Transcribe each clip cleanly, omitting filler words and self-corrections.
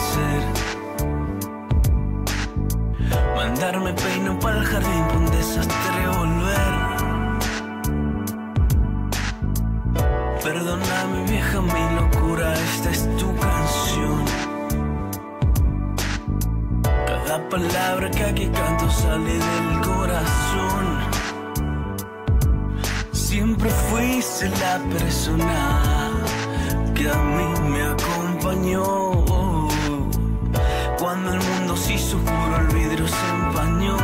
hacer. Mandarme peino para el jardín, pa' un desastre volver. Perdóname vieja, mi locura, esta es tu canción. Cada palabra que aquí canto sale del corazón. Siempre fuiste la persona que a mí me acompañó. Cuando el mundo se hizo oscuro, el vidrio se empañó.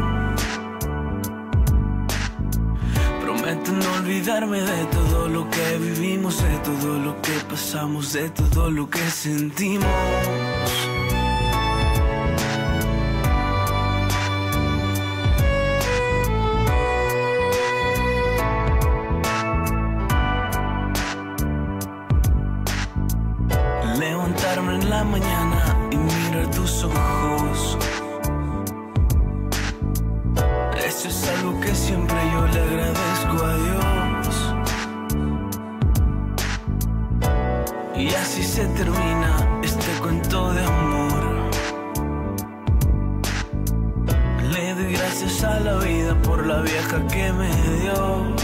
Prometo no olvidarme de todo lo que vivimos, de todo lo que pasamos, de todo lo que sentimos. Levantarme en la mañana y mirar tus ojos, eso es algo que siempre yo le agradezco a Dios. Y así se termina este cuento de amor. Le doy gracias a la vida por la vieja que me dio.